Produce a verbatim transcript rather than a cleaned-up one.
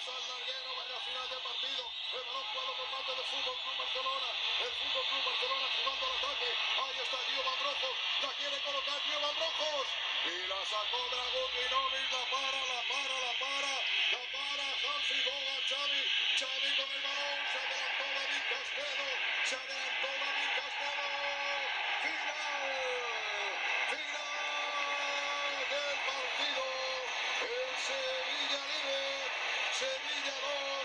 cabeza al larguero, vaya final del partido. El balón jugado por parte del Fútbol Club Barcelona. El Fútbol Club Barcelona jugando al ataque. Ahí está Gio Van Brojos. La quiere colocar Gio Van Brojos. Y la sacó Dragutin, la para, la para, la para. La para Hansi Boga, Xavi. Xavi con el balón. Se adelantó David Castedo. Se adelantó David Castedo. Final. Final del partido. El Sevilla líder. Sevilla dos.